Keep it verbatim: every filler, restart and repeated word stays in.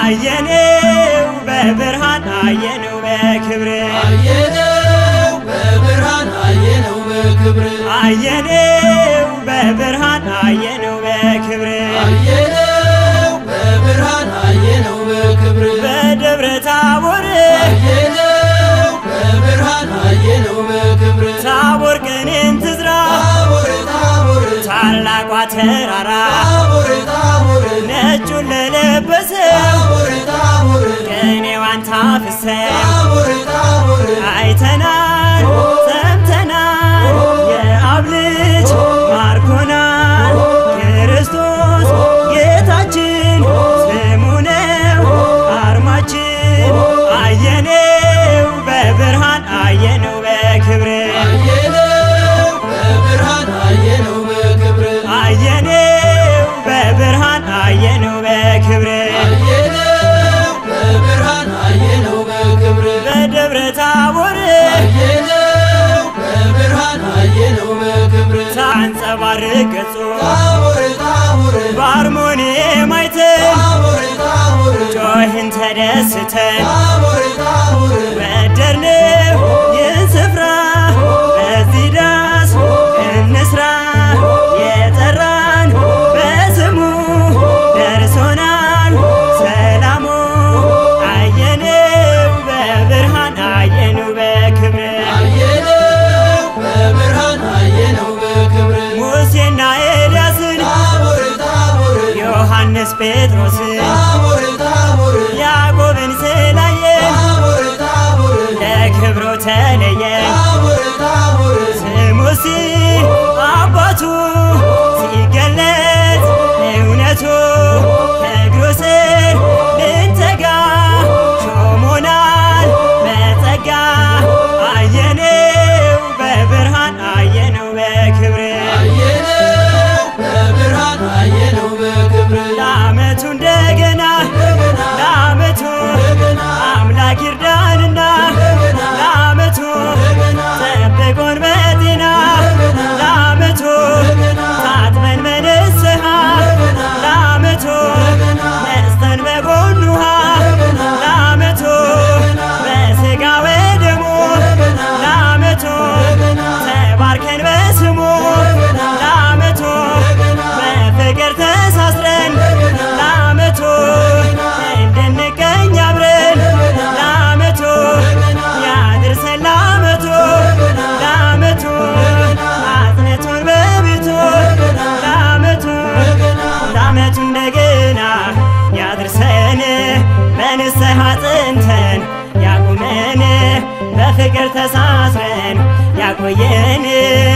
አየነው በብርሃን አየነው በክብር አየነው በብርሃን አየነው በክብር አየነው በብርሃን አየነው በክብር አየነው በብርሃን አየነው በክብር በደብረ ታቦር አየነው በብርሃን አየነው በክብር ታቦር ቀንን ትዝራ ታቦር ታቦር ታላቋ ተራራ ታቦር ታቦር ነጩን ለለበሰ ታቦር ታቦር ቀኔዋን ታፍሰ ታቦር ታቦር አይተናል ሰምተናል የአብ ልጅ ማርኮናል ክርስቶስ ጌታችን ስሙ ነው አርማችን አየነው በብርሃን አየነው በክብር አየነው በብርሃን አየነው በክብር አየነው በብርሃን አየነው በክብር አየነው በብርሃን አየነው በክብር በደብረ ታቦር አየነው በብርሃን አየነው በክብር ታንጸባርቅ ገጹ ታቦር ታቦር በአርሞንኤም አይተን ታቦር ታቦር ጮህን ተደስተን ታቦር ታቦር ወደድነው ይህን ስፍራ በዚህ ዳስ እንስራ የጠራን በስሙ ደርሶናል ሰላሙ አየነው በብርሃን አየነው በክብር አየነው በብርሃን አየነው በክብር ሙሴና ኤልያስን ታቦር ታቦር ዮሐንስ ጴጥሮስን ታቦር ታቦር ያዕቆብን ስላየን ታቦር ታቦር ለክብሩ ተለየን ታቦር ታቦር ስሙሲ አባቱ ሲገለጥ እውነቱ ከእግሩ ስር ልንተጋ ሾሞናል በጸጋ አየነው በብርሃን አየነው በክብር አየነው በብርሃን አየነው በክብር ለዓመቱ እንደገና ለዓመቱ አምላክ ይርዳንና ለዓመቱ ጠብቆን በጤና ለዓመቱ ታጥበን በንስሐ ለዓመቱ ነጽተን በጎኑ ውሃ ለዓመቱ በሥጋ ወደሙ ለዓመቱ ተባርከን በስሙ ለዓመቱ በፍቅር ተሳስረን ለዓመቱ እንድንገኝ አብረን ለዓመቱ ያድርሰን ለዓመቱ ለዓመቱ አጽንቶን በቤቱ ለዓመቱ ለዓመቱ እንደገና ያድርሰን በንስሐ ጽንተን ያቁመን በፍቅር ተሳስረን ያቆየን